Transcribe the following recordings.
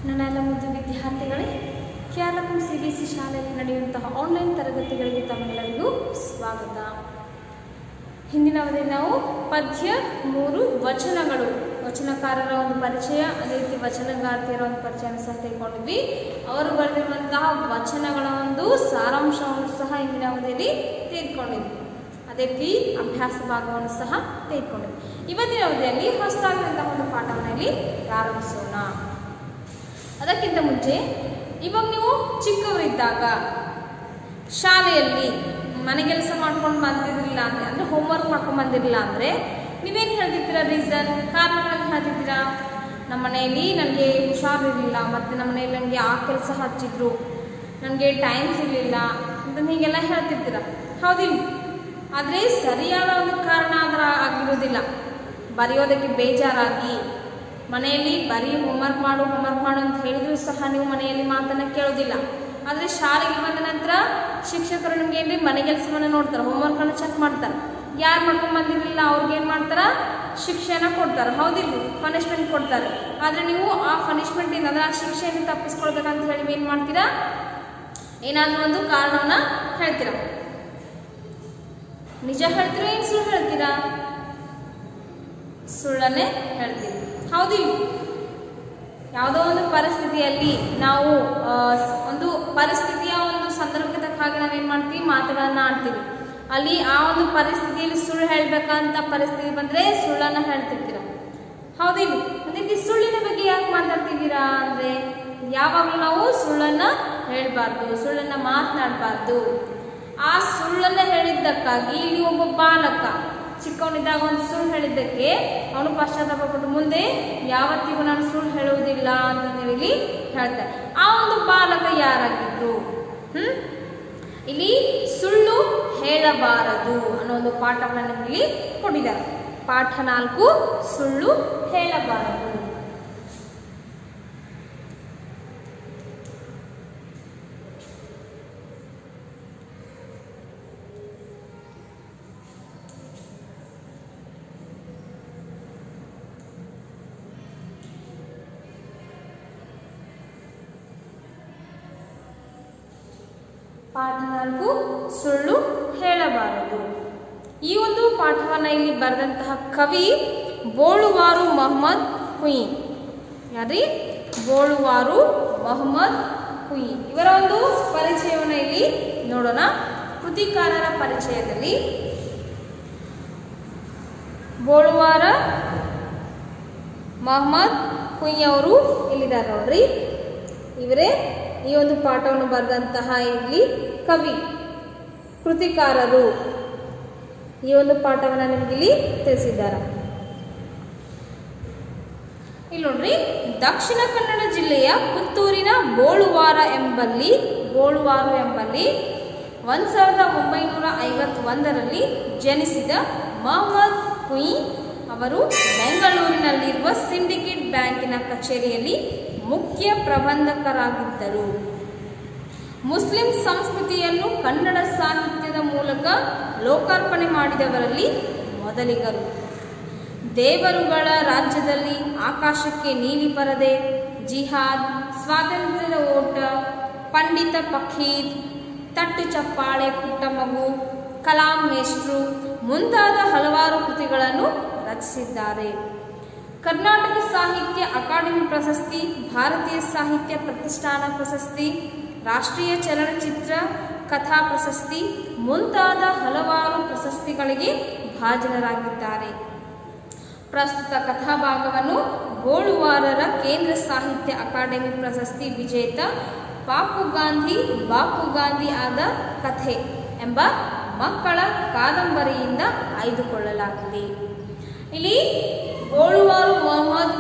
ನನ್ನೆಲ್ಲ ಮುದ್ದು ವಿದ್ಯಾರ್ಥಿಗಳೇ, ಕ್ಯಾಲಕಂ CBSE ಶಾಲೆಯಲ್ಲಿ ನಡೆಯುವಂತಹ ಆನ್ಲೈನ್ ತರಗತಿಗಳಿಗೆ ತಮ್ಮೆಲ್ಲರಿಗೂ ಸ್ವಾಗತ. ಹಿಂದಿನ ಅವಧಿಯಲ್ಲಿ ನಾವು ಪದ್ಯ 3 ವಚನಗಳು, ವಚನಕಾರರ ಒಂದು ಪರಿಚಯ, ಅದೇ ರೀತಿ ವಚನಗಾರ್ತಿಯರ ಒಂದು ಪರಿಚಯವನ್ನು ಸಹ ತೆಗೆದುಕೊಂಡಿದ್ವಿ. ಅವರು ಬರೆದಿರುವಂತಹ ವಚನಗಳ ಒಂದು ಸಾರಾಂಶವನ್ನು ಸಹ ಹಿಂದಿನ ಅವಧಿಯಲ್ಲಿ ತೆಗೆದುಕೊಂಡಿದ್ವಿ. ಅದೇ ರೀತಿ ಅಭ್ಯಾಸ ಭಾಗವನ್ನು ಸಹ ತೆಗೆದುಕೊಂಡಿದ್ವಿ. ಇವತ್ತಿನ ಅವಧಿಯಲ್ಲಿ ಹೊಸದಾಗಿರುವಂತಹ ಒಂದು ಪಾಠವನ್ನು ಇಲ್ಲಿ ಪ್ರಾರಂಭಿಸೋಣ. ಅದಕ್ಕಿಂತ ಮುಂಚೆ, ಇವಾಗ ನೀವು ಚಿಕ್ಕವರಿದ್ದಾಗ ಶಾಲೆಯಲ್ಲಿ ಮನೆಗೆಲಸ ಮಾಡ್ಕೊಂಡು ಬಂದಿರಲಿಲ್ಲ ಅಂದರೆ ಹೋಮ್ವರ್ಕ್ ಮಾಡ್ಕೊಂಡು ಬಂದಿರಲಿಲ್ಲ ಅಂದರೆ ನೀವೇನು ಹೇಳ್ತಿದ್ದೀರಾ? ರೀಸನ್, ಕಾರಣಗಳನ್ನು ಹೇಳ್ತಿದ್ದೀರಾ. ನಮ್ಮ ಮನೆಯಲ್ಲಿ ನನಗೆ ಹುಷಾರಿರಲಿಲ್ಲ, ಮತ್ತು ನಮ್ಮ ಮನೆಯಲ್ಲಿ ನನಗೆ ಆ ಕೆಲಸ ಹಚ್ಚಿದ್ರು, ನನಗೆ ಟೈಮ್ ಸಿಗಲಿಲ್ಲ ಅಂತ ಹೀಗೆಲ್ಲ ಹೇಳ್ತಿರ್ತೀರ, ಹೌದಿಲ್ಲ? ಆದರೆ ಸರಿಯಾದ ಒಂದು ಕಾರಣ ಅದರ ಆಗಿರೋದಿಲ್ಲ. ಬರೆಯೋದಕ್ಕೆ ಬೇಜಾರಾಗಿ ಮನೆಯಲ್ಲಿ ಬರೀ ಹೋಮ್ವರ್ಕ್ ಮಾಡು ಅಂತ ಹೇಳಿದ್ರು ಸಹ ನೀವು ಮನೆಯಲ್ಲಿ ಮಾತನ್ನು ಕೇಳೋದಿಲ್ಲ. ಆದರೆ ಶಾಲೆಗೆ ಬಂದ ನಂತರ ಶಿಕ್ಷಕರು ನಿಮ್ಗೆ ಏನ್ರಿ ಮನೆ ಕೆಲಸವನ್ನು ನೋಡ್ತಾರೆ, ಹೋಮ್ವರ್ಕನ್ನು ಚೆಕ್ ಮಾಡ್ತಾರೆ. ಯಾರು ಮಾಡ್ಕೊಂಡು ಬಂದಿರಲಿಲ್ಲ ಅವ್ರಿಗೆ ಏನು ಮಾಡ್ತಾರೆ? ಶಿಕ್ಷೆಯನ್ನು ಕೊಡ್ತಾರೆ, ಹೌದಿಲ್ಲ? ಪನಿಷ್ಮೆಂಟ್ ಕೊಡ್ತಾರೆ. ಆದರೆ ನೀವು ಆ ಪನಿಷ್ಮೆಂಟಿಂದ ಅಂದರೆ ಆ ಶಿಕ್ಷೆಯನ್ನು ತಪ್ಪಿಸ್ಕೊಳ್ಬೇಕಂತ ಹೇಳಿ ಏನು ಮಾಡ್ತೀರಾ? ಏನಾದರೂ ಒಂದು ಕಾರಣವನ್ನು ಹೇಳ್ತೀರಾ. ನಿಜ ಹೇಳ್ತೀರಾ ಏನು ಸುಳ್ಳು ಹೇಳ್ತೀರಾ? ಸುಳ್ಳನ್ನೇ ಹೇಳ್ತೀರಿ, ಹೌದಿಲ್ಲ? ಯಾವುದೋ ಒಂದು ಪರಿಸ್ಥಿತಿಯಲ್ಲಿ ನಾವು ಒಂದು ಪರಿಸ್ಥಿತಿಯ ಒಂದು ಸಂದರ್ಭಕ್ಕೆ ತಕ್ಕ ಹಾಗೆ ನಾವೇನು ಮಾಡ್ತೀವಿ? ಮಾತುಗಳನ್ನು ಆಡ್ತೀವಿ. ಅಲ್ಲಿ ಆ ಒಂದು ಪರಿಸ್ಥಿತಿಯಲ್ಲಿ ಸುಳ್ಳು ಹೇಳಬೇಕಂತ ಪರಿಸ್ಥಿತಿ ಬಂದರೆ ಸುಳ್ಳನ್ನು ಹೇಳ್ತಿರ್ತೀರ, ಹೌದಿಲ್ಲ? ಅದೇ ಸುಳ್ಳಿನ ಬಗ್ಗೆ ಯಾಕೆ ಮಾತಾಡ್ತಿದ್ದೀರಾ ಅಂದರೆ ಯಾವಾಗಲೂ ನಾವು ಸುಳ್ಳನ್ನು ಹೇಳಬಾರ್ದು, ಸುಳ್ಳನ್ನು ಮಾತನಾಡಬಾರ್ದು. ಆ ಸುಳ್ಳನ್ನು ಹೇಳಿದ್ದಕ್ಕಾಗಿ ಇಲ್ಲಿ ಒಬ್ಬ ಬಾಲಕ ಚಿಕ್ಕವನಿದ್ದಾಗ ಒಂದು ಸುಳ್ಳು ಹೇಳಿದ್ದಕ್ಕೆ ಅವನು ಪಶ್ಚಾತ್ತಾಪಪಟ್ಟು ಮುಂದೆ ಯಾವತ್ತಿಗೂ ನಾನು ಸುಳ್ಳು ಹೇಳುವುದಿಲ್ಲ ಅಂತ ಹೇಳಿ ಹೇಳ್ತಾರೆ. ಆ ಒಂದು ಬಾಲಕ ಯಾರಾಗಿದ್ರು? ಇಲ್ಲಿ ಸುಳ್ಳು ಹೇಳಬಾರದು ಅನ್ನೋ ಒಂದು ಪಾಠವನ್ನು ನಮಗೆ ಕೊಟ್ಟಿದ್ದಾರೆ. ಪಾಠ 4, ಸುಳ್ಳು ಹೇಳಬಾರದು. ಪಾಠ 4, ಸುಳ್ಳು ಹೇಳಬಾರದು. ಈ ಒಂದು ಪಾಠವನ್ನು ಇಲ್ಲಿ ಬರೆದಂತಹ ಕವಿ ಬೋಳುವಾರು ಮೊಹಮ್ಮದ್ ಕುಯಿ. ಯಾರೀ? ಬೋಳುವಾರು ಮೊಹಮ್ಮದ್ ಕುಯಿ. ಇವರ ಒಂದು ಪರಿಚಯವನ್ನು ಇಲ್ಲಿ ನೋಡೋಣ. ಕೃತಿಕಾರರ ಪರಿಚಯದಲ್ಲಿ ಬೋಳುವಾರ ಮೊಹಮ್ಮದ್ ಕುಯಿ ಅವರು ಇಲ್ಲಿದ್ದಾರೆ ನೋಡ್ರಿ. ಇವರೇ ಈ ಒಂದು ಪಾಠವನ್ನು ಬರೆದಂತಹ ಇಲ್ಲಿ ಕವಿ, ಕೃತಿಕಾರರು ಈ ಒಂದು ಪಾಠವನ್ನು ನಿಮಗಿಲ್ಲಿ ತಿಳಿಸಿದ್ದಾರೆ. ಇಲ್ಲಿ ನೋಡ್ರಿ, ದಕ್ಷಿಣ ಕನ್ನಡ ಜಿಲ್ಲೆಯ ಪುತ್ತೂರಿನ ಬೋಳುವಾರು ಎಂಬಲ್ಲಿ 1951ರಲ್ಲಿ ಜನಿಸಿದ ಮೊಹಮ್ಮದ್ ಕುಯಿ ಅವರು ಬೆಂಗಳೂರಿನಲ್ಲಿರುವ ಸಿಂಡಿಕೇಟ್ ಬ್ಯಾಂಕಿನ ಕಚೇರಿಯಲ್ಲಿ ಮುಖ್ಯ ಪ್ರಬಂಧಕರಾಗಿದ್ದರು. ಮುಸ್ಲಿಂ ಸಂಸ್ಕೃತಿಯನ್ನು ಕನ್ನಡ ಸಾಹಿತ್ಯದ ಮೂಲಕ ಲೋಕಾರ್ಪಣೆ ಮಾಡಿದವರಲ್ಲಿ ಮೊದಲಿಗರು. ದೇವರುಗಳ ರಾಜ್ಯದಲ್ಲಿ ಆಕಾಶಕ್ಕೆ ನೀಲಿ ಪರದೆ, ಜಿಹಾದ್, ಸ್ವಾತಂತ್ರ್ಯದ ಓಟ, ಪಂಡಿತ ಫಕೀರ್, ತಟ್ಟು ಚಪ್ಪಾಳೆ ಪುಟ್ಟ ಮಗು, ಕಲಾಂ ಮೇಷ್ಟ್ರು ಮುಂತಾದ ಹಲವಾರು ಕೃತಿಗಳನ್ನು ರಚಿಸಿದ್ದಾರೆ. ಕರ್ನಾಟಕ ಸಾಹಿತ್ಯ ಅಕಾಡೆಮಿ ಪ್ರಶಸ್ತಿ, ಭಾರತೀಯ ಸಾಹಿತ್ಯ ಪ್ರತಿಷ್ಠಾನ ಪ್ರಶಸ್ತಿ, ರಾಷ್ಟ್ರೀಯ ಚಲನಚಿತ್ರ ಕಥಾ ಪ್ರಶಸ್ತಿ ಮುಂತಾದ ಹಲವಾರು ಪ್ರಶಸ್ತಿಗಳಿಗೆ ಭಾಜನರಾಗಿದ್ದಾರೆ. ಪ್ರಸ್ತುತ ಕಥಾಭಾಗವನ್ನು ಬೋಳುವಾರರ ಕೇಂದ್ರ ಸಾಹಿತ್ಯ ಅಕಾಡೆಮಿ ಪ್ರಶಸ್ತಿ ವಿಜೇತ ಬಾಪು ಗಾಂಧಿ ಆದ ಕಥೆ ಎಂಬ ಮಕ್ಕಳ ಕಾದಂಬರಿಯಿಂದ ಆಯ್ದುಕೊಳ್ಳಲಾಗಿದೆ. ಇಲ್ಲಿ ಬೋಳುವಾರು ಮೊಹಮ್ಮದ್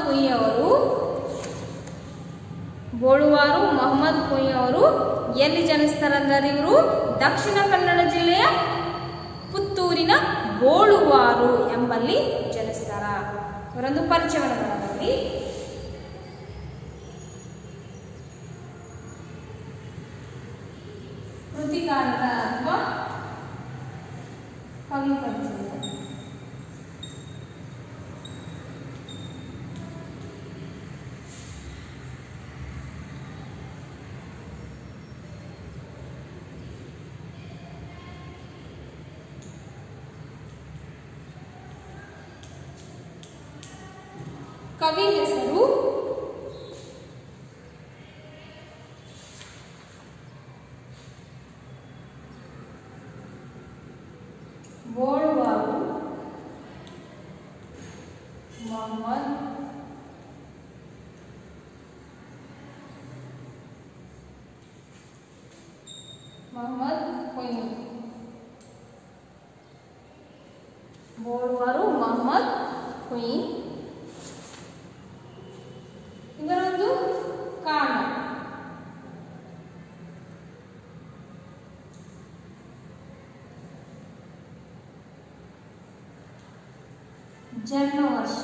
ಕುಯಿ ಅವರು ಎಲ್ಲಿ ಜನಿಸ್ತಾರಂದ್ರೆ ಇವರು ದಕ್ಷಿಣ ಕನ್ನಡ ಜಿಲ್ಲೆಯ ಪುತ್ತೂರಿನ ಬೋಳುವಾರು ಎಂಬಲ್ಲಿ ಜನಿಸ್ತಾರ. ಇವರೊಂದು ಪರಿಚಯವನ್ನು ಮಾಡೋದ್ರಲ್ಲಿ ಕೃತಿಕಾರರ ಅಥವಾ ಕವಿ ಪರಿಚಯ. ಕವಿ ಹೆಸರು ಬೋಳುವಾರು ಮೊಹಮ್ಮದ್ ಕೊಯ್ನಿ. ಬೋಳುವಾರು ಮೊಹಮ್ಮದ್ ಕೊಯ್ನಿ. ಇವರೊಂದು ಕಾರಣ ಜನ್ಮವರ್ಷ.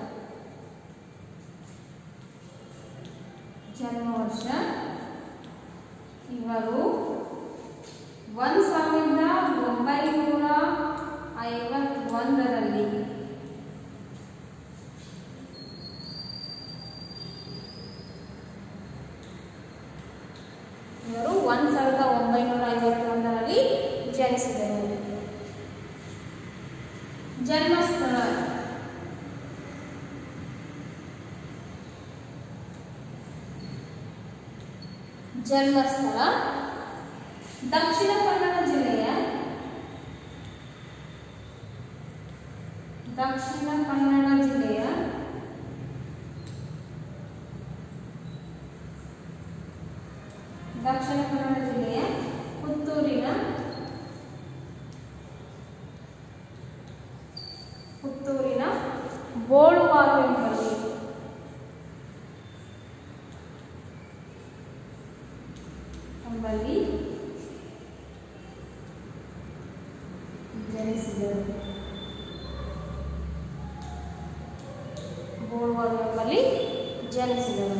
ಇವರು 1951ರಲ್ಲಿ ಜನಿಸಿದರು. ಜನ್ಮಸ್ಥಳ ದಕ್ಷಿಣ ಕನ್ನಡ ಜಿಲ್ಲೆಯ ಪುತ್ತೂರಿನ ಬೋಳುವಾರು ಎಂಬಲ್ಲಿ ಜನಿಸಿದರು. ಬೋಳುವಾರು ಎಂಬಲ್ಲಿ ಜನಿಸಿದರು.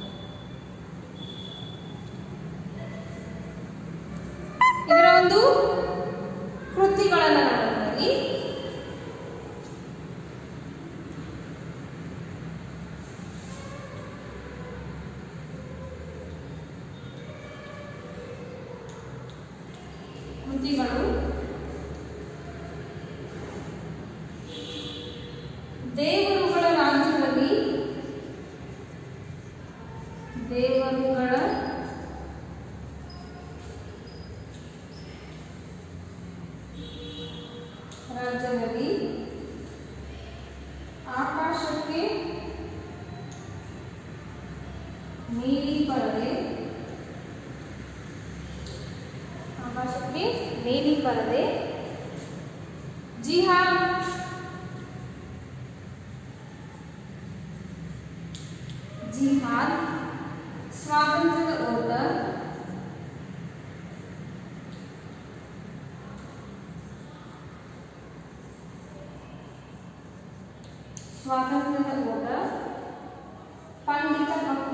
ಇವರ ಒಂದು ಕೃತಿಗಳನ್ನು ನೋಡಿದಲ್ಲಿ ದೇವರುಗಳ ರಾಜ್ಯದಲ್ಲಿ ಆಕಾಶಕ್ಕೆ ನೀಲಿ ಪರದೆ, ಜಿಹಾದ್, ಸ್ವಾತಂತ್ರ್ಯದ ಓಟ, ಪಂಡಿತ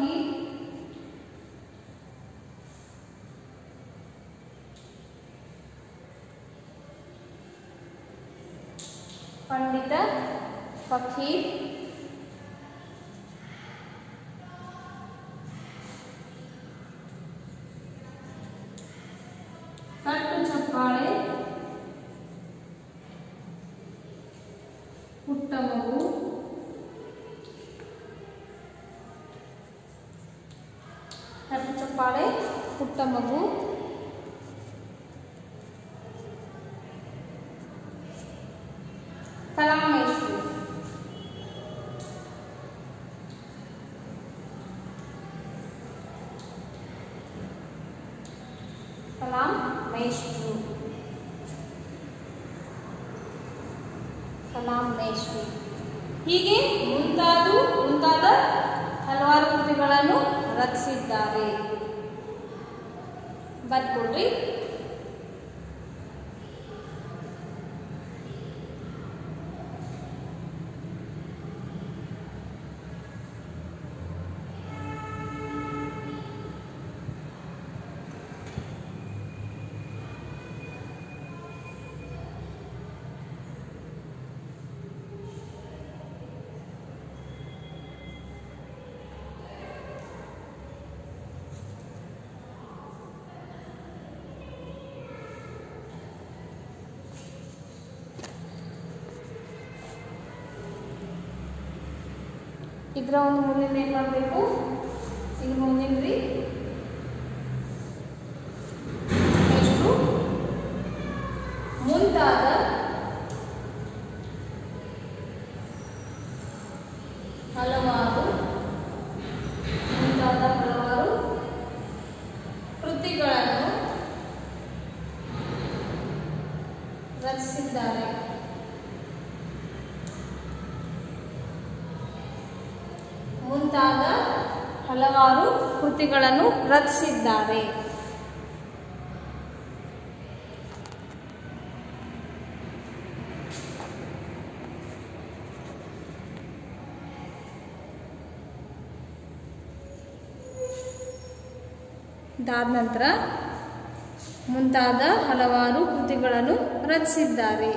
ಫಕೀರ್, ಕಟ್ಟು ಚಪ್ಪಾಳೆ, ಪುಟ್ಟ ಮಗು, ಕಲಾಂ ಮೇಷ್ಟ್ರು ಹೀಗೆ ಮುಂತಾದ ಹಲವಾರು ಕೃತಿಗಳನ್ನು ರಚಿಸಿದ್ದಾರೆ. ಬರ್ಕೊಡ್ರಿ. ಇದರ ಒಂದು ಮುಂದಿನ ಏನು ಮಾಡಬೇಕು? ಇನ್ನು ಮುಂದಿನ ಎಷ್ಟು ಮುಂತಾದ ಹಲವಾರು ಕೃತಿಗಳನ್ನು ರಚಿಸಿದ್ದಾರೆ. ಮುಂತಾದ ಹಲವಾರು ಕೃತಿಗಳನ್ನು ರಚಿಸಿದ್ದಾರೆ. ಇದಾದ ನಂತರ ಮುಂತಾದ ಹಲವಾರು ಕೃತಿಗಳನ್ನು ರಚಿಸಿದ್ದಾರೆ.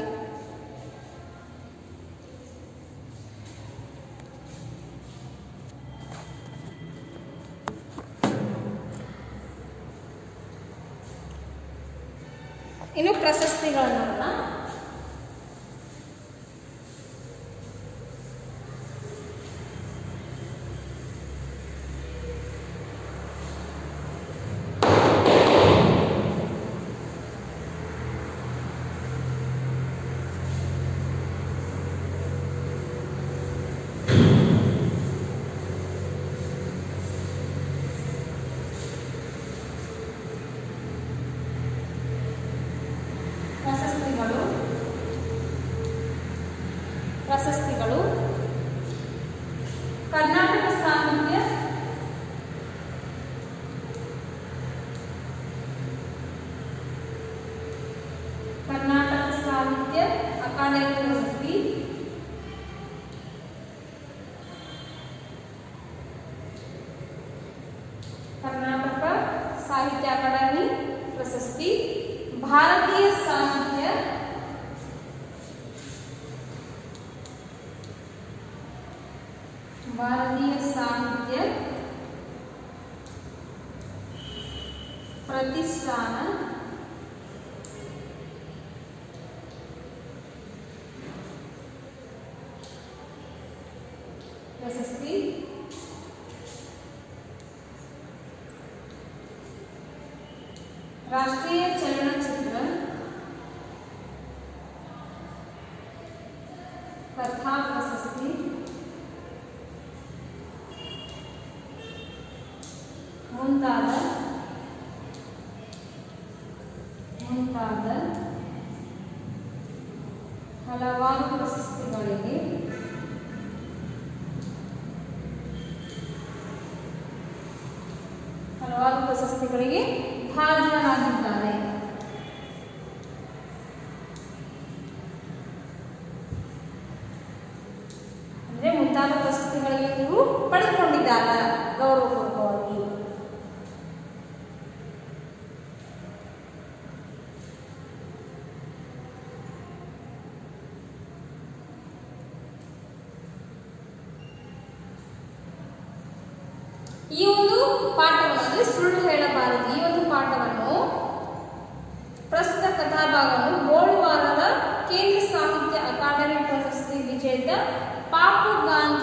ಇನ್ನು ಪ್ರಶಸ್ತಿಗಳನ್ನು ನೋಡೋಣ. ಪ್ರಶಸ್ತಿಗಳು ಕರ್ನಾಟಕ ಸಾಹಿತ್ಯ ಅಕಾಡೆಮಿ ಪ್ರಶಸ್ತಿ, ಕರ್ನಾಟಕ ಸಾಹಿತ್ಯ ಅಕಾಡೆಮಿ ಪ್ರಶಸ್ತಿ, ಭಾರತೀಯ ಸಾಹಿತ್ಯ ಪ್ರತಿಷ್ಠಾನ ಪ್ರಶಸ್ತಿ, ರಾಷ್ಟ್ರೀಯ ಚಲನಚಿತ್ರ ಕಥಾ ಪ್ರಶಸ್ತಿ, ಮುಂತಾದ ಹಲವಾರು ಪ್ರಶಸ್ತಿಗಳಿಗೆ ಭಾಜನರಾಗಿದ್ದಾರೆ. ಅಂದ್ರೆ ಮುಂತಾದ ಪ್ರಶಸ್ತಿಗಳಿಗೆ ಇವರು ಪಡೆದುಕೊಂಡಿದ್ದಾರೆ ಗೌರವಪೂರ್ವಕವಾಗಿ. ಈ ಒಂದು ಪಾಠವನ್ನು ಅಂದರೆ ಸುಳ್ಳು ಹೇಳಬಾರದು ಈ ಒಂದು ಪಾಠವನ್ನು ಪ್ರಸ್ತುತ ಕಥಾಭಾಗವನ್ನು ಗೋಳುವಾರದ ಕೇಂದ್ರ ಸಾಹಿತ್ಯ ಅಕಾಡೆಮಿ ಪ್ರಶಸ್ತಿ ವಿಜೇತ ಬಾಪು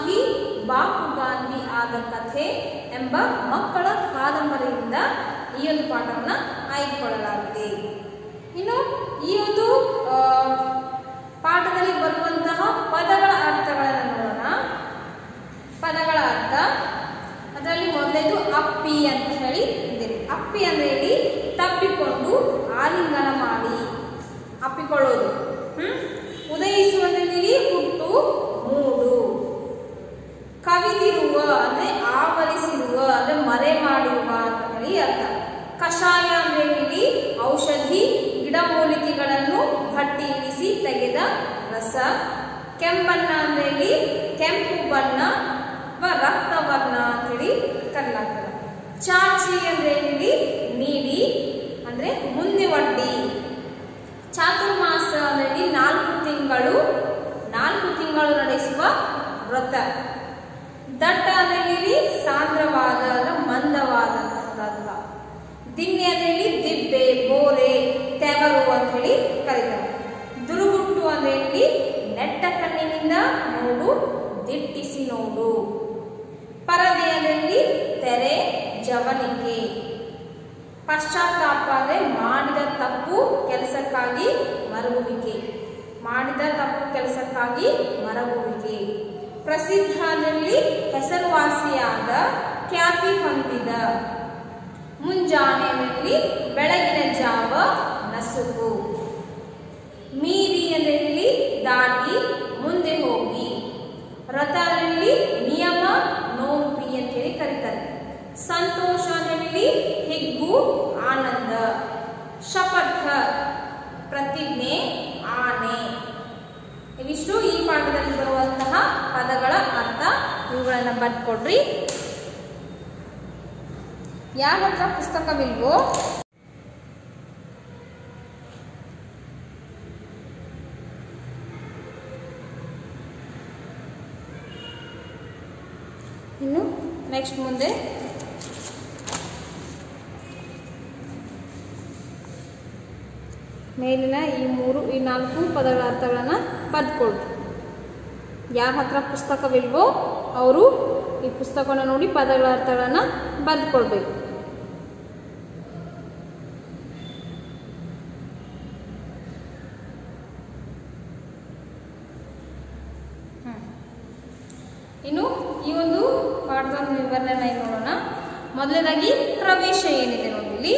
ಗಾಂಧಿ ಆದ ಕಥೆ ಎಂಬ ಮಕ್ಕಳ ಕಾದಂಬರಿಯಿಂದ ಈ ಒಂದು ಪಾಠವನ್ನು ಆಯ್ದುಕೊಳ್ಳಲಾಗಿದೆ. ಇನ್ನು ಈ ಒಂದು ಪಾಠದಲ್ಲಿ ಬರುವಂತಹ ಪದಗಳ ಅರ್ಥಗಳನ್ನು ನೋಡೋಣ. ಪದಗಳ ಅರ್ಥ ಅದರಲ್ಲಿ ಮೊದಲೇದು ಅಪ್ಪಿ ಅಂತ ಹೇಳಿ ಇದೆ. ಅಪ್ಪಿ ಅಂದ್ರೆ ಹೇಳಿ ತಪ್ಪಿಕೊಂಡು ಆಲಿಂಗನ ಮಾಡಿ ಅಪ್ಪಿಕೊಳ್ಳೋದು. ಉದಯಿಸುವುದರಲ್ಲಿ ಹುಟ್ಟು ಮೂಡು. ಕವಿದಿರುವ ಅಂದ್ರೆ ಆವರಿಸಿರುವ ಅಂದ್ರೆ ಮರೆ ಮಾಡಿರುವ ಅಂತ ಹೇಳಿ ಅರ್ಥ. ಕಷಾಯ ಅಂದ್ರೆ ಹೇಳಿ ಔಷಧಿ ಗಿಡಮೂಲಿಕೆಗಳನ್ನು ಭಟ್ಟಿ ಇಳಿಸಿ ತೆಗೆದ ರಸ. ಕೆಂಬಣ್ಣ ಅಂದ್ರೆ ಹೇಳಿ ಕೆಂಪು ಬಣ್ಣ ರಕ್ತವರ್ಣ ಅಂತ ಹೇಳಿ ಕರೆಯಲಾಗ್ತದೆ. ಚಾಚಿ ಅಂದ್ರೆ ಹೇಳಿ ನೀಡಿ ಅಂದ್ರೆ ಮುಂದೆ ಒಡ್ಡಿ. ಚಾತುರ್ಮಾಸ ಅಂದ್ರೆ 4 ತಿಂಗಳು ನಡೆಸುವ ವ್ರತ. ದಟ್ಟ ಅಂದ್ರೆ ಹೇಳಿ ಸಾಂದ್ರವಾದ ಅಂದ್ರೆ ಮಂದವಾದಂತಹ. ದಿಣ್ಣೆ ಅಂದ್ರೆ ಹೇಳಿ ದಿಬ್ಬೆ ಬೋರೆ ತೆವರು ಅಂತ ಹೇಳಿ ಕರೀತಾರೆ. ದುರುಗುಟ್ಟು ಅಂದ್ರೆ ಹೇಳಿ ನೆಟ್ಟ ಕಣ್ಣಿನಿಂದ ನೋಡು ದಿಟ್ಟಿಸಿ ನೋಡು. ಪರದೆಯಲ್ಲಿ ತೆರೆ ಜವನಿಕೆ. ಪಶ್ಚಾತ್ತಾಪ ಅಂದರೆ ಮಾಡಿದ ತಪ್ಪು ಕೆಲಸಕ್ಕಾಗಿ ಮರಗುವಿಕೆ. ಮಾಡಿದ ತಪ್ಪು ಕೆಲಸಕ್ಕಾಗಿ ಮರಗುವಿಕೆ. ಪ್ರಸಿದ್ಧದಲ್ಲಿ ಹೆಸರುವಾಸಿಯಾದ, ಖ್ಯಾತಿ ಹೊಂದಿದ. ಮುಂಜಾನೆಯಲ್ಲಿ ಬೆಳಗಿನ ಜಾವ ನಸುಕು. ಮೀರಿ ಅಂದರೆ ದಾಟಿ ಮುಂದೆ ಹೋಗಿ. ರಥದಲ್ಲಿ ನಿಯಮ ನೋಪಿ ಅಂತ ಹೇಳಿ ಕರೀತಾರೆ. ಸಂತೋಷದಲ್ಲಿ ಹಿಗ್ಗು ಆನಂದ. ಶಪಥ ಪ್ರತಿಜ್ಞೆ ಆನೆ. ಇವಿಷ್ಟು ಈ ಪಾಠದಲ್ಲಿ ಬರುವಂತಹ ಪದಗಳ ಅರ್ಥ. ಇವುಗಳನ್ನ ಬರ್ಕೊಡ್ರಿ. ಯಾರ ಹತ್ರ ಪುಸ್ತಕವಿಲ್ವೋ ಇನ್ನು ನೆಕ್ಸ್ಟ್ ಮುಂದೆ ಮೇಲಿನ ಈ 4 ಪದಗಳ ಅರ್ಥಗಳನ್ನು ಬರೆದುಕೊಳ್ಳಿ. ಯಾರ ಹತ್ರ ಪುಸ್ತಕವಿಲ್ವೋ ಅವರು ಈ ಪುಸ್ತಕವನ್ನು ನೋಡಿ ಪದಗಳ ಅರ್ಥಗಳನ್ನು ಬರೆದುಕೊಳ್ಬೇಕು. ಇನ್ನು ಈ ಒಂದು ಪಾಠದ ವಿವರಣೆ ನೋಡೋಣ. ಮೊದಲನೇದಾಗಿ ಪ್ರವೇಶ ಏನಿದೆ ನೋಡಿ. ಇಲ್ಲಿ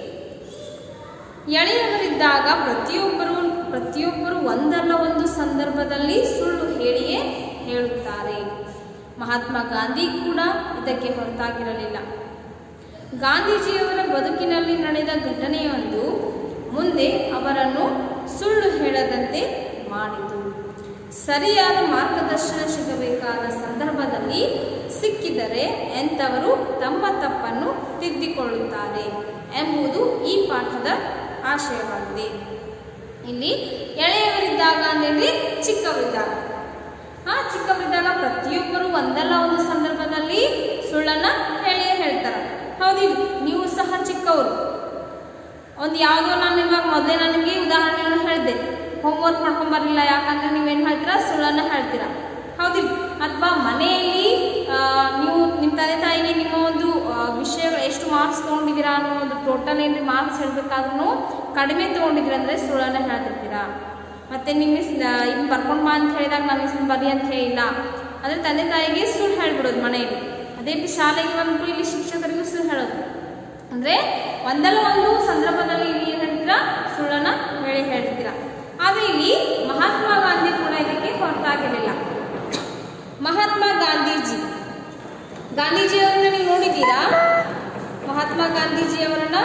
ಎಳೆಯವರಿದ್ದಾಗ ಪ್ರತಿಯೊಬ್ಬರು ಒಂದಲ್ಲ ಒಂದು ಸಂದರ್ಭದಲ್ಲಿ ಸುಳ್ಳು ಹೇಳಿಯೇ ಹೇಳುತ್ತಾರೆ. ಮಹಾತ್ಮ ಗಾಂಧಿ ಕೂಡ ಇದಕ್ಕೆ ಹೊರತಾಗಿರಲಿಲ್ಲ. ಗಾಂಧೀಜಿಯವರ ಬದುಕಿನಲ್ಲಿ ನಡೆದ ಘಟನೆಯೊಂದು ಮುಂದೆ ಅವರನ್ನು ಸುಳ್ಳು ಹೇಳದಂತೆ ಮಾಡಿತು. ಸರಿಯಾದ ಮಾರ್ಗದರ್ಶನ ಸಿಗಬೇಕಾದ ಸಂದರ್ಭದಲ್ಲಿ ಸಿಕ್ಕಿದರೆ ಎಂಥವರು ತಮ್ಮ ತಪ್ಪನ್ನು ತಿದ್ದಿಕೊಳ್ಳುತ್ತಾರೆ ಎಂಬುದು ಈ ಪಾಠದ ಆಶಯವಾಗಿದೆ. ಇಲ್ಲಿ ಎಳೆಯವರಿದ್ದಾಗ ಅಂದರೆ ಚಿಕ್ಕವರಿದ್ದಾಗ. ಚಿಕ್ಕವರಿದ್ದಾಗ ಪ್ರತಿಯೊಬ್ಬರು ಒಂದಲ್ಲ ಒಂದು ಸಂದರ್ಭದಲ್ಲಿ ಸುಳ್ಳನ್ನ ಹೇಳ್ತಾರೆ. ಹೌದು, ನೀವು ಸಹ ಚಿಕ್ಕವರು. ಒಂದು ಯಾವುದೋ ನಾನು ಇವಾಗ ಮೊದಲೇ ನನಗೆ ಉದಾಹರಣೆಯನ್ನು ಹೇಳಿದೆ. ಹೋಮ್ವರ್ಕ್ ಮಾಡ್ಕೊಂಬರ್ಲಿಲ್ಲ ಯಾಕಂದ್ರೆ ನೀವೇನು ಹೇಳ್ತೀರಾ, ಸುಳ್ಳನ್ನ ಹೇಳ್ತೀರಾ. ಹೌದಿಲ್ಲ? ಅಥವಾ ಮನೆಯಲ್ಲಿ ನೀವು ನಿಮ್ಮ ತಂದೆ ತಾಯಿಗೆ ನಿಮ್ಮ ಒಂದು ವಿಷಯಗಳು ಎಷ್ಟು ಮಾರ್ಕ್ಸ್ ತೊಗೊಂಡಿದ್ದೀರಾ ಅನ್ನೋ ಒಂದು ಟೋಟಲ್ ಏನ್ರಿ ಮಾರ್ಕ್ಸ್ ಹೇಳಬೇಕಾದ್ರೂ ಕಡಿಮೆ ತೊಗೊಂಡಿದ್ದೀರಾ ಅಂದರೆ ಸುಳ್ಳನ್ನ ಹೇಳ್ತಿರ್ತೀರಾ. ಮತ್ತೆ ನಿಮ್ಮ ಇನ್ನು ಬರ್ಕೊಂಡು ಬಾ ಅಂತ ಹೇಳಿದಾಗ ನಾನು ಇನ್ನು ಬರಿ ಅಂತ ಹೇಳಿಲ್ಲ ಅಂದರೆ ತಂದೆ ತಾಯಿಗೆ ಸುಳ್ಳು ಹೇಳ್ಬಿಡೋದು ಮನೆಯಲ್ಲಿ. ಅದೇ ಶಾಲೆಗೆ ಬಂದ್ಬಿಟ್ಟು ಇಲ್ಲಿ ಶಿಕ್ಷಕರಿಗೂ ಸುಳ್ಳು ಹೇಳೋದು. ಅಂದರೆ ಒಂದಲ್ಲ ಒಂದು ಸಂದರ್ಭದಲ್ಲಿ ಇಲ್ಲಿ ಏನು ಹೇಳ್ತೀರಾ, ಸುಳ್ಳನ್ನ ಹೇಳ್ತೀರಾ. ಆದರೆ ಇಲ್ಲಿ ಮಹಾತ್ಮ ಗಾಂಧಿ ಕೂಡ ಇದಕ್ಕೆ ಹೊರತಾಗಿರಲಿಲ್ಲ. ಮಹಾತ್ಮ ಗಾಂಧೀಜಿಯವರನ್ನ ನೀವು ನೋಡಿದ್ದೀರಾ? ಮಹಾತ್ಮ ಗಾಂಧೀಜಿಯವರನ್ನ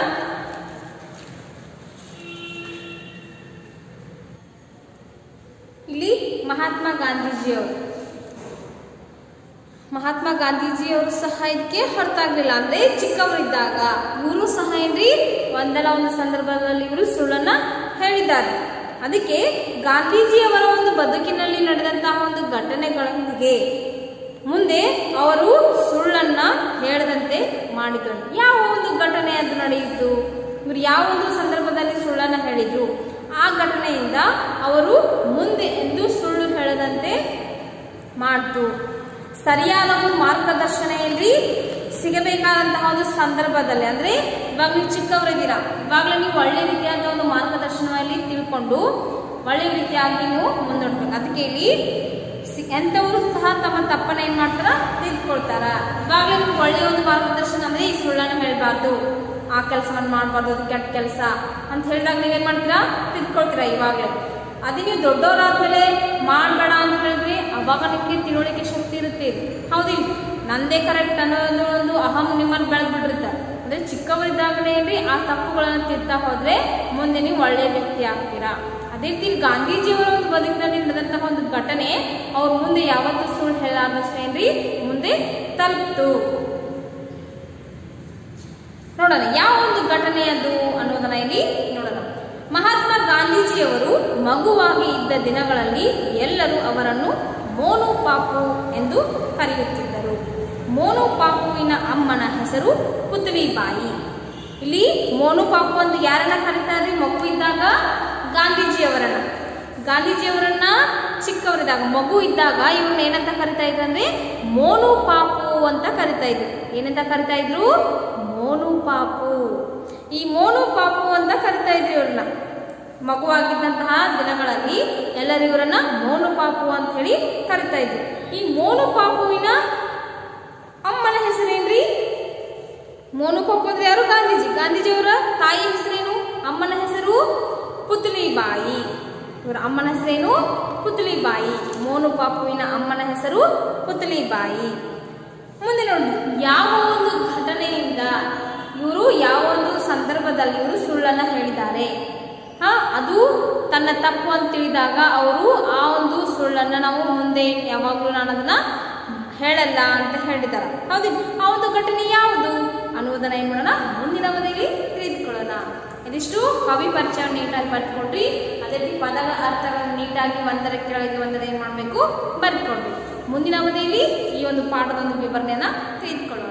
ಇಲ್ಲಿ ಮಹಾತ್ಮ ಗಾಂಧೀಜಿಯವರು ಸಹ ಇದಕ್ಕೆ ಹೊರತಾಗ್ಲಿಲ್ಲ. ಅಂದ್ರೆ ಚಿಕ್ಕವರಿದ್ದಾಗ ಇವರು ಸಹ ಏನ್ರಿ ಒಂದಲ್ಲ ಒಂದು ಸಂದರ್ಭದಲ್ಲಿ ಇವರು ಸುಳ್ಳನ್ನ ಹೇಳಿದ್ದಾರೆ. ಅದಕ್ಕೆ ಗಾಂಧೀಜಿಯವರ ಒಂದು ಬದುಕಿನಲ್ಲಿ ನಡೆದಂತಹ ಒಂದು ಘಟನೆಗಳೊಂದಿಗೆ ಮುಂದೆ ಅವರು ಸುಳ್ಳನ್ನ ಹೇಳದಂತೆ ಮಾಡಿದ್ರು. ಯಾವ ಒಂದು ಘಟನೆ ಅದು ನಡೆಯಿತು, ಇವರು ಯಾವ ಒಂದು ಸಂದರ್ಭದಲ್ಲಿ ಸುಳ್ಳನ್ನ ಹೇಳಿದ್ರು, ಆ ಘಟನೆಯಿಂದ ಅವರು ಮುಂದೆ ಎಂದು ಸುಳ್ಳು ಹೇಳದಂತೆ ಮಾಡ್ತು. ಸರಿಯಾದ ಒಂದು ಮಾರ್ಗದರ್ಶನ ಏನ್ರಿ ಸಿಗಬೇಕಾದಂತಹ ಒಂದು ಸಂದರ್ಭದಲ್ಲಿ, ಅಂದ್ರೆ ಇವಾಗ ನೀವು ಚಿಕ್ಕವರಿದ್ದೀರಾ, ಇವಾಗಲೇ ನೀವು ಒಳ್ಳೆ ರೀತಿಯಾದ ಒಂದು ಮಾರ್ಗದರ್ಶನದಲ್ಲಿ ತಿಳ್ಕೊಂಡು ಒಳ್ಳೆ ರೀತಿಯಾಗಿ ನೀವು ಮುಂದೋಡ್ಬೇಕು. ಅದಕ್ಕೆ ಇಲ್ಲಿ ಎಂಥವರು ಸಹ ತಮ್ಮ ತಪ್ಪನ್ನ ಏನ್ ಮಾಡ್ತಾರ, ತಿಳ್ಕೊಳ್ತಾರ. ಇವಾಗಲೇ ನಿಮ್ಗೆ ಒಳ್ಳೆಯ ಒಂದು ಮಾರ್ಗದರ್ಶನ ಅಂದ್ರೆ ಈ ಸುಳ್ಳನ್ನು ಹೇಳ್ಬಾರ್ದು, ಆ ಕೆಲಸವನ್ನು ಮಾಡ್ಬಾರ್ದು, ಅದು ಕೆಟ್ಟ ಕೆಲಸ ಅಂತ ಹೇಳಿದಾಗ ನೀವೇನ್ ಮಾಡ್ತೀರಾ, ತಿಳ್ಕೊಳ್ತೀರಾ ಇವಾಗಲೇ. ಅದೇ ನೀವು ದೊಡ್ಡವರಾದ್ಮೇಲೆ ಮಾಡಬೇಡ ಅಂತ ಹೇಳಿದ್ರೆ ಅವಾಗ ನಿಮ್ಗೆ ತಿಳುವಳಿಕೆ ಶಕ್ತಿ ಇರುತ್ತೆ. ಹೌದಿಲ್ಲ? ನಂದೇ ಕರೆಕ್ಟ್ ಅನ್ನೋದು ಒಂದು ಅಹಂ ನಿಮ್ಮನ್ನು ಬೆಳೆದ್ಬಿಟ್ಟಿರುತ್ತೆ. ಅಂದ್ರೆ ಚಿಕ್ಕವರಿದ್ದಾಗಲೇ ಏನ್ರಿ ಆ ತಪ್ಪುಗಳನ್ನು ತಿರ್ತಾ ಹೋದ್ರೆ ಮುಂದೆ ನೀವು ಒಳ್ಳೆಯ ವ್ಯಕ್ತಿ ಆಗ್ತೀರಾ. ಅದೇ ರೀತಿ ಗಾಂಧೀಜಿಯವರ ಒಂದು ಬದುಕಿನಲ್ಲಿ ನಡೆದಂತಹ ಒಂದು ಘಟನೆ ಅವ್ರ ಮುಂದೆ ಯಾವತ್ತೂ ಸುಳ್ಳು ಹೇಳಾದಷ್ಟೇನ್ರಿ ಮುಂದೆ ತಲುಪ್ತು. ನೋಡೋಣ ಯಾವ ಒಂದು ಘಟನೆ ಅದು ಅನ್ನೋದನ್ನ ಇಲ್ಲಿ ನೋಡೋಣ. ಮಹಾತ್ಮ ಗಾಂಧೀಜಿಯವರು ಮಗುವಾಗಿ ಇದ್ದ ದಿನಗಳಲ್ಲಿ ಎಲ್ಲರೂ ಅವರನ್ನು ಮೋನು ಪಾಪು ಎಂದು ಕರೆಯುತ್ತಿದ್ದರು. ಮೋನು ಪಾಪುವಿನ ಅಮ್ಮನ ಹೆಸರು ಪುತ್ಲಿಬಾಯಿ. ಇಲ್ಲಿ ಮೋನು ಪಾಪು ಅಂತ ಯಾರನ್ನ ಕರೀತಾರೆ? ಮಗು ಇದ್ದಾಗ ಗಾಂಧೀಜಿಯವರನ್ನ ಚಿಕ್ಕವರಿದ್ದಾಗ ಮಗು ಇದ್ದಾಗ ಇವ್ರನ್ನ ಏನಂತ ಕರಿತಾ ಇದ್ರಂದ್ರೆ ಮೋನು ಪಾಪು ಅಂತ ಕರಿತಾ ಇದ್ರು. ಏನಂತ ಕರಿತಾ ಇದ್ರು? ಮೋನು ಪಾಪು. ಈ ಮೋನು ಪಾಪು ಅಂತ ಕರಿತಾ ಇದ್ರು ಇವ್ರನ್ನ. ಮಗುವಾಗಿದ್ದಂತಹ ದಿನಗಳಲ್ಲಿ ಎಲ್ಲರೂ ಇವರನ್ನ ಮೋನು ಪಾಪು ಅಂತ ಹೇಳಿ ಕರಿತಾ ಇದ್ರು. ಈ ಮೋನು ಪಾಪುವಿನ ಅಮ್ಮನ ಹೆಸರೇನ್ರಿ? ಮೋನು ಪಾಪು ಅಂದ್ರೆ ಯಾರು? ಗಾಂಧೀಜಿ. ಗಾಂಧೀಜಿಯವರ ತಾಯಿ ಹೆಸರೇನು? ಅಮ್ಮನ ಹೆಸರು ಪುತ್ಲಿಬಾಯಿ. ಇವರ ಅಮ್ಮನ ಹೆಸರೇನು? ಪುತ್ಲಿಬಾಯಿ. ಮೋನು ಪಾಪುವಿನ ಅಮ್ಮನ ಹೆಸರು ಪುತ್ಲಿಬಾಯಿ. ಮುಂದೆ ನೋಡಿ, ಯಾವ ಒಂದು ಘಟನೆಯಿಂದ ಇವರು ಯಾವ ಒಂದು ಸಂದರ್ಭದಲ್ಲಿ ಇವರು ಸುಳ್ಳನ್ನ ಹೇಳಿದ್ದಾರೆ, ಅದು ತನ್ನ ತಪ್ಪು ಅಂತ ತಿಳಿದಾಗ ಅವರು ಆ ಒಂದು ಸುಳ್ಳನ್ನ ನಾವು ಮುಂದೆ ಯಾವಾಗಲೂ ನಾನು ಅದನ್ನ ಹೇಳಲ್ಲ ಅಂತ ಹೇಳಿದಾರ. ಹೌದು, ಆ ಒಂದು ಘಟನೆ ಯಾವುದು ಅನ್ನುವುದನ್ನ ಏನ್ ಮಾಡೋಣ, ಮುಂದಿನ ಅವಧಿಯಲ್ಲಿ ತಿಳಿದುಕೊಳ್ಳೋಣ. ಇದಿಷ್ಟು ಕವಿ ಪರಿಚಯ ನೀಟಾಗಿ ಬರ್ಕೊಡ್ರಿ. ಅದೇ ರೀತಿ ಪದಗಳ ಅರ್ಥಗಳನ್ನು ನೀಟಾಗಿ ಒಂದರ ಕೆಳಗೆ ಒಂದರ ಏನ್ ಮಾಡಬೇಕು, ಬರ್ಕೊಡ್ರಿ. ಮುಂದಿನ ಅವಧಿಯಲ್ಲಿ ಈ ಒಂದು ಪಾಠದ ಒಂದು ವಿವರಣೆಯನ್ನ ತಿಳಿದುಕೊಳ್ಳೋಣ.